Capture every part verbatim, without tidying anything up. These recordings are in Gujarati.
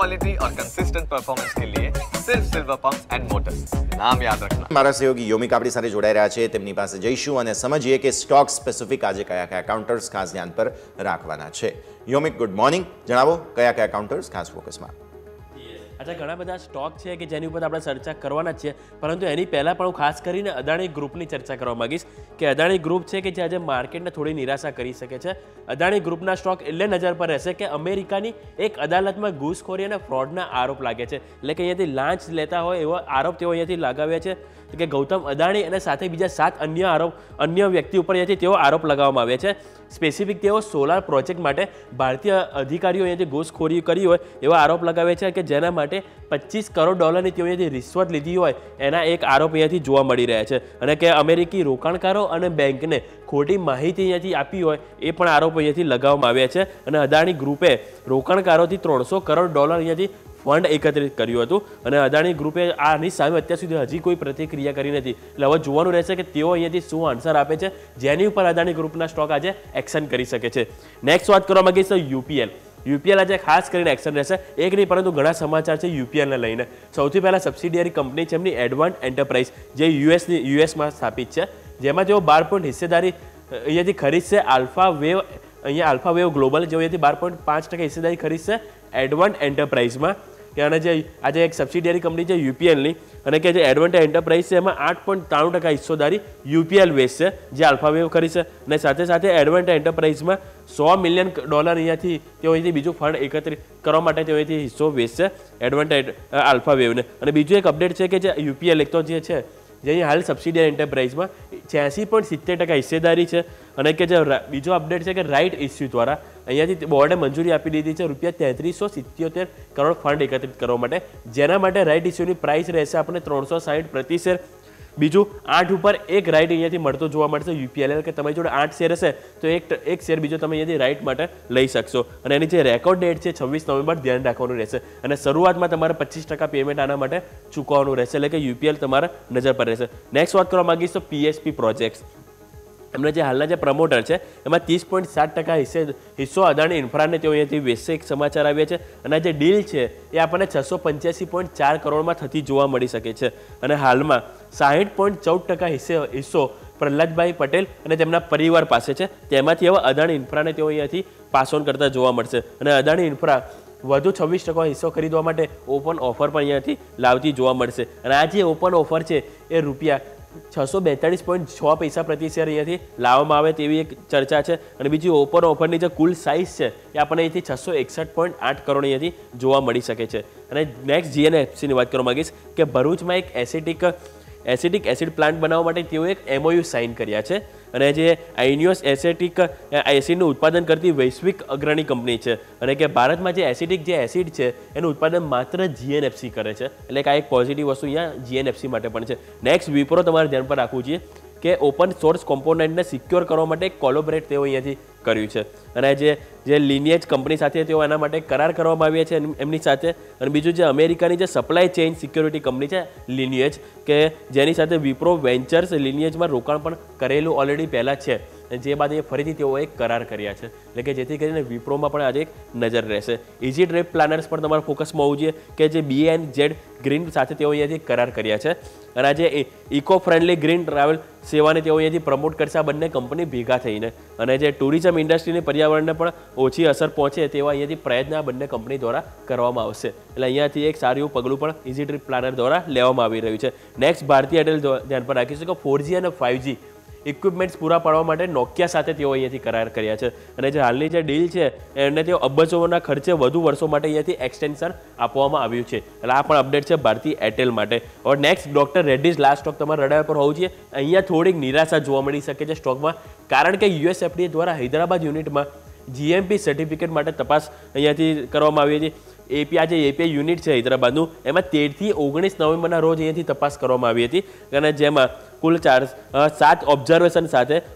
क्वालिटी और कंसिस्टेंट परफॉर्मेंस के लिए सिर्फ सिल्वर पंप्स एंड मोटर्स, नाम याद रखना। મારા સહયોગી યોમિક આપણી સાથે જોડાઈ રહ્યા છે, તેમની પાસે જઈશું અને સમજીએ કે સ્ટોક સ્પેસિફિક આજે કયા કયા કાઉન્ટર્સ ખાસ ધ્યાન પર રાખવાના છે। યોમિક, ગુડ મોર્નિંગ, જણાવો કયા કયા કાઉન્ટર્સ ખાસ ફોકસમાં? अच्छा घना बधा स्टॉक है कि जेनी पर આપણે ચર્ચા કરવાના છે, પરંતુ એની પહેલાં પણ હું ખાસ કરીને અદાણી ગ્રુપની ચર્ચા કરવા માંગીશ કે અદાણી ગ્રુપ છે કે જે આજે માર્કેટને થોડી નિરાશા કરી શકે છે। અદાણી ગ્રુપના સ્ટોક એટલે નજર પર રહેશે કે અમેરિકાની એક અદાલતમાં ઘૂસખોરી અને ફ્રોડના આરોપ લાગે છે, એટલે કે અહીંયાથી લાંચ લેતા હોય એવો આરોપ તેઓ અહીંયાથી લગાવ્યા છે કે ગૌતમ અદાણી અને સાથે બીજા સાત અન્ય આરોપ અન્ય વ્યક્તિ ઉપર અહીંયાથી તેઓ આરોપ લગાવવામાં આવ્યા છે। સ્પેસિફિક તેઓ સોલાર પ્રોજેક્ટ માટે ભારતીય અધિકારીઓ અહીંયાથી ઘૂસખોરી કરી હોય એવા આરોપ લગાવે છે કે જેના માટે પચીસ કરોડ ડોલરની તેઓ અહીંયાથી રિશ્વત લીધી હોય એના એક આરોપ અહીંયાથી જોવા મળી રહ્યા છે, અને કે અમેરિકી રોકાણકારો અને બેંકને ખોટી માહિતી અહીંયાથી આપી હોય એ પણ આરોપ અહીંયાથી લગાવવામાં આવ્યા છે। અને અદાણી ગ્રુપે રોકાણકારોથી ત્રણસો કરોડ ડોલર અહીંયાથી ફંડ એકત્રિત કર્યું હતું, અને અદાણી ગ્રુપે આની સામે અત્યાર સુધી હજી કોઈ પ્રતિક્રિયા કરી નથી, એટલે હવે જોવાનું રહેશે કે તેઓ અહીંયાથી શું આન્સર આપે છે જેની ઉપર અદાણી ગ્રુપના સ્ટોક આજે એક્શન કરી શકે છે। નેક્સ્ટ વાત કરવા માંગીશ તો યુપીએલ યુપીએલ આજે ખાસ કરીને એક્શન રહેશે, એક નહીં પરંતુ ઘણા સમાચાર છે યુપીએલને લઈને। સૌથી પહેલાં સબસિડિયરી કંપની છે એમની એડવાન્સ એન્ટરપ્રાઇઝ જે યુએસની યુએસમાં સ્થાપિત છે, જેમાં તેઓ બાર પોઈન્ટ હિસ્સેદારી અહીંયાથી ખરીદશે આલ્ફા વેવ અહીંયા આલ્ફા વેવ ગ્લોબલ જેઓ અહીંયાથી બાર પોઈન્ટ પાંચ ટકા હિસ્સેદારી ખરીદશે એડવાન્સ એન્ટરપ્રાઇઝમાં, કે અને જે આજે એક સબસિડિયરી કંપની છે યુપીએલની અને કે જે એડવાન્સ એન્ટરપ્રાઇઝ છે એમાં આઠ પોઈન્ટ ત્રાણું ટકા હિસ્સેદારી યુપીએલ વેચશે જે આલ્ફા વેવ કરી છે, અને સાથે સાથે એડવાન્સ એન્ટરપ્રાઇઝમાં સો મિલિયન ડોલર અહીંયાથી તેઓ અહીંથી બીજું ફંડ એકત્રિત કરવા માટે તેઓ અહીંથી હિસ્સો વેચશે એડવાન્સ આલ્ફા વેવને। અને બીજું એક અપડેટ છે કે જે યુપીએલ એક તો જે છે જે અહીં હાલ સબસિડિયરી એન્ટરપ્રાઇઝમાં છ્યાસી પોઈન્ટ સિત્તેર ટકા હિસ્સેદારી છે, અને કે જે બીજો અપડેટ છે કે રાઇટ ઇસ્યુ દ્વારા અહીંયાથી બોર્ડે મંજૂરી આપી દીધી છે રૂપિયા તેત્રીસો સિત્યોતેર કરોડ ફંડ એકત્રિત કરવા માટે, જેના માટે રાઇટ ઇસ્યુની પ્રાઇસ રહેશે આપણે ત્રણસો સાઠ પ્રતિ શેર। બીજું આઠ ઉપર એક રાઇટ અહીંયાથી મળતો જોવા મળશે યુપીએલ, કે તમારી જોડે આઠ શેર હશે તો એક એક શેર બીજો તમે અહીંયાથી રાઇટ માટે લઈ શકશો, અને એની જે રેકોર્ડ ડેટ છે છવ્વીસ નવેમ્બર ધ્યાન રાખવાનું રહેશે, અને શરૂઆતમાં તમારે પચીસ ટકા પેમેન્ટ આના માટે ચૂકવવાનું રહેશે, એટલે કે યુપીએલ તમારા નજર પર રહેશે। નેક્સ્ટ વાત કરવા માંગીશ તો પીએસપી પ્રોજેક્ટ્સ એમના જે હાલના જે પ્રમોટર છે એમાં ત્રીસ પોઈન્ટ સાત ટકા હિસ્સે હિસ્સો અદાણી ઇન્ફ્રાને તેઓ અહીંયાથી વેચશે એક સમાચાર આવ્યા છે, અને જે ડીલ છે એ આપણને છસો પંચ્યાસી પોઈન્ટ ચાર કરોડમાં થતી જોવા મળી શકે છે, અને હાલમાં સાહીઠ પોઈન્ટ ચૌદ ટકા હિસ્સે હિસ્સો પ્રહલાદભાઈ પટેલ અને તેમના પરિવાર પાસે છે, તેમાંથી હવે અદાણી ઇન્ફ્રાને તેઓ અહીંયાથી પાસ ઓન કરતા જોવા મળશે, અને અદાણી ઇન્ફ્રા વધુ છવ્વીસ ટકા હિસ્સો ખરીદવા માટે ઓપન ઓફર પણ અહીંયાથી લાવતી જોવા મળશે, અને આ જે ઓપન ઓફર છે એ રૂપિયા છસો બેતાળીસ પોઈન્ટ છ પૈસા પ્રતિ શેર અહીંયાથી લાવવામાં આવે તેવી એક ચર્ચા છે, અને બીજી ઓપન ઓફરની જે કુલ સાઇઝ છે એ આપણને અહીંથી છસો એકસઠ પોઈન્ટ આઠ કરોડ અહીંયાથી જોવા મળી શકે છે। અને નેક્સ્ટ જીએનએફસીની વાત કરવા માંગીશ કે ભરૂચમાં એક એસિટિક એસિટિક એસિડ પ્લાન્ટ બનાવવા માટે તેઓ એક એમઓયુ સાઇન કર્યા છે, અને જે આઇનિયોસ એસિટિક એસિડનું ઉત્પાદન કરતી વૈશ્વિક અગ્રણી કંપની છે, અને કે ભારતમાં જે એસિડિક જે એસિડ છે એનું ઉત્પાદન માત્ર જીએનએફસી કરે છે, એટલે કે આ એક પોઝિટિવ વસ્તુ અહીંયા જીએનએફસી માટે પણ છે। નેક્સ્ટ વિપ્રો તમારે ધ્યાન પર રાખવું જોઈએ કે ઓપન સોર્સ કોમ્પોનન્ટને સિક્યોર કરવા માટે કોલોબરેટ તેઓ અહીંયાથી કર્યું છે, અને જે જે લિનિયેજ કંપની સાથે તેઓ એના માટે કરાર કરવામાં આવ્યા છે એમની સાથે, અને બીજું જે અમેરિકાની જે સપ્લાય ચેઇન સિક્યોરિટી કંપની છે લિનિયેજ કે જેની સાથે વિપ્રો વેન્ચર્સ લિનિયેજમાં રોકાણ પણ કરેલું ઓલરેડી પહેલાં છે, જે બાદ એ ફરીથી તેઓએ એક કરાર કર્યા છે, એટલે કે જેથી કરીને વિપ્રોમાં પણ આજે એક નજર રહેશે। ઇઝી ટ્રીપ પ્લાનર્સ પણ તમારા ફોકસમાં હોવું જોઈએ કે જે બી એન્ડ જેડ ગ્રીન સાથે તેઓ અહીંયાથી કરાર કર્યા છે, અને આજે ઇકો ફ્રેન્ડલી ગ્રીન ટ્રાવેલ સેવાને તેઓ અહીંયાથી પ્રમોટ કરશે આ બંને કંપની ભેગા થઈને, અને જે ટુરિઝમ ઇન્ડસ્ટ્રીની પર્યાવરણને પણ ઓછી અસર પહોંચે તેવા અહીંયાથી પ્રયત્ન આ બંને કંપની દ્વારા કરવામાં આવશે, એટલે અહીંયાથી એક સારું એવું પગલું પણ ઇઝી ટ્રીપ પ્લાનર દ્વારા લેવામાં આવી રહ્યું છે। નેક્સ્ટ ભારતીય એરટેલ ધ્યાન પર રાખીશું કે ફોર જી અને ફાઇવ જી ઇક્વિપમેન્ટ્સ પૂરા પાડવા માટે નોકિયા સાથે તેઓ અહીંયાથી કરાર કર્યા છે, અને જે હાલની જે ડીલ છે એને તેઓ અબજોના ખર્ચે વધુ વર્ષો માટે અહીંયાથી એક્સટેન્શન આપવામાં આવ્યું છે, એટલે આ પણ અપડેટ છે ભારતીય એરટેલ માટે। और next doctor Reddy's last stock તમારા રડાર પર હોવું જોઈએ, અહીંયા થોડીક નિરાશા જોવા મળી શકે છે સ્ટોકમાં, કારણ કે યુએસએફડીએ દ્વારા હૈદરાબાદ યુનિટમાં જીએમપી સર્ટિફિકેટ માટે તપાસ અહીંયાથી કરવામાં આવી હતી। એપી આ જે એપીઆઈ યુનિટ છે હૈદરાબાદનું એમાં તેરથી ઓગણીસ નવેમ્બરના રોજ અહીંયાથી તપાસ કરવામાં આવી હતી, અને જેમાં કુલ ચાર સાત ઓબ્ઝર્વેશન સાથે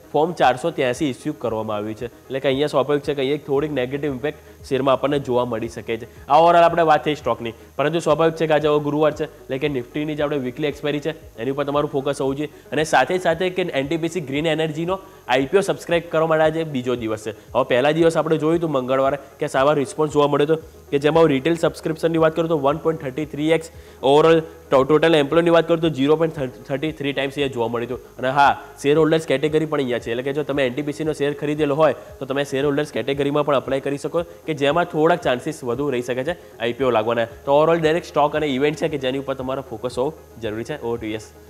ફોર્મ ચારસો ત્યાંસી ઇસ્યુ કરવામાં આવ્યું છે એટલે કે અહીંયા સ્વાભાવિક છે કે અહીંયા થોડીક નેગેટિવ ઇમ્પેક્ટ શેરમાં આપણને જોવા મળી શકે છે. આ ઓવરઓલ આપણે વાત થઈ સ્ટોકની, પરંતુ સ્વાભાવિક છે કે આજે ગુરુવાર છે એટલે કે નિફ્ટીની જે આપણે વીકલી એક્સપાયરી છે એની ઉપર તમારું ફોકસ હોવું જોઈએ. અને સાથે સાથે કે એનટીપીસી ગ્રીન એનર્જીનો આઈપીઓ સબસ્ક્રાઇબ કરવા માટે આજે બીજો દિવસ છે. હવે પહેલા દિવસ આપણે જોયું હતું મંગળવારે કે સારો રિસ્પોન્સ જોવા મળ્યો હતો કે જેમાં રિટેલ સબસ્ક્રિપ્શનની વાત કરું તો one point thirty three x, overall total એમ્પ્લોયની વાત કરું તો zero point thirty three times અહીંયા જોવા મળ્યું હતું. અને હા, શેર હોલ્ડર્સ કેટેગરી પણ અહીંયા છે એટલે કે જો તમે એનટીપીસીનો શેર ખરીદેલો હોય તો તમે શેર હોલ્ડર્સ કેટેગરીમાં પણ અપ્લાય કરી શકો કે જેમાં થોડાક ચાન્સીસ વધુ રહી શકે છે આઈપીઓ લાગવાના. તો ઓવરઓલ દરેક સ્ટોક અને ઇવેન્ટ છે કે જેની ઉપર તમારો ફોકસ હોવો જરૂરી છે. Over to yes.